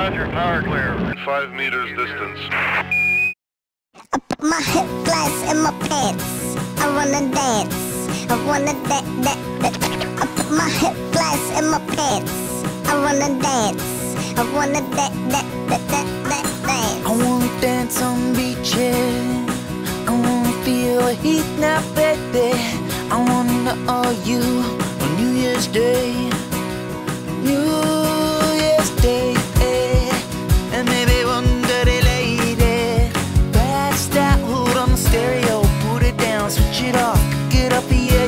Roger, power clear. 5 meters distance. I put my hip flash in my pants. I wanna dance. I wanna that. I put my hip flash in my pants. I wanna dance. I wanna that. I wanna dance on beaches. I wanna feel the heat now, baby. I wanna know you on New Year's Day. New Year's Day. And maybe one dirty lady pass that hood on the stereo. Put it down, switch it off, pick it up, yeah.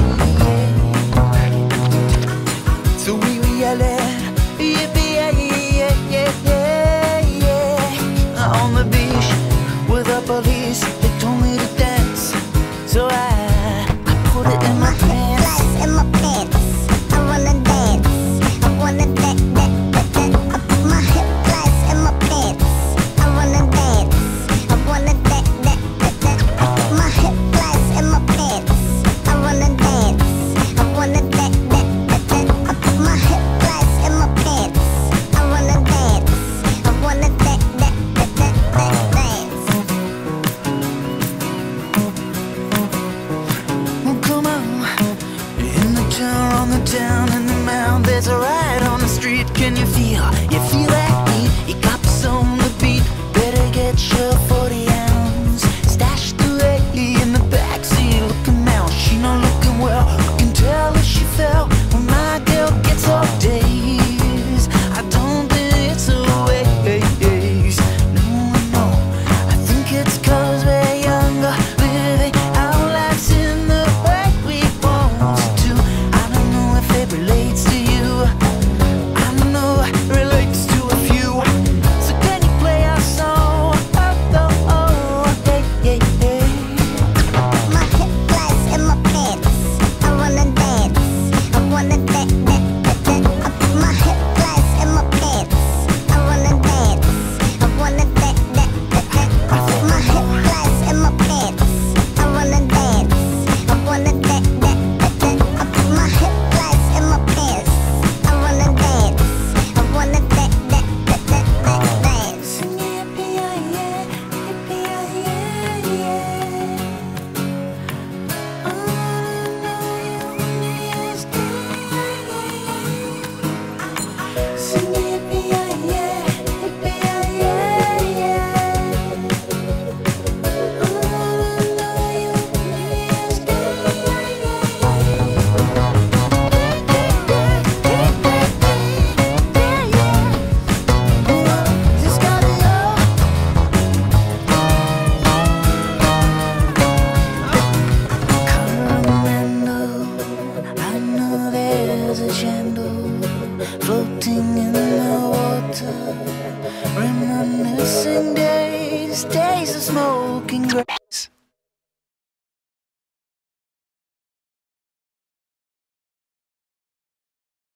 So we yelling, yippee, yeah. On the beach with the police, they told me to dance. So I put it in my pants. Flash in my pants. I wanna dance. I wanna that. I put my hip flash in my pants. I wanna dance. I wanna that. I put my hip flash in my pants. I wanna dance. I wanna that. I put my hip flash in my pants. I wanna dance. I wanna that. Well, come on, in the town, on the town, in the mound, there's a riot on the street. Can you feel that heat? You got us on the beat. Better get your 40 ounce stashed away in the backseat. Looking out, she not looking well. I can tell that she fell when my girl gets off days. I don't think it's a waste. No, I think it's 'cause we're younger, living our lives in the way we want to. I don't know if it relates to you. I know it relates to a few. So can you play our song? Oh, hey. My hip flash in my pants. I wanna dance. I wanna that. I put my hip flash in my pants. I wanna dance. I wanna that. I put my hip flash in my pants. I wanna dance. I wanna that. I put my hip flash in my pants. I wanna dance. I wanna that. Sing yippee, yeah. I wanna know you on New Year's Day. Sing yippee, yeah. I wanna know you on New Year's Day. Just gotta know. I know there's a candle floating in the water, reminiscing days of smoking grass.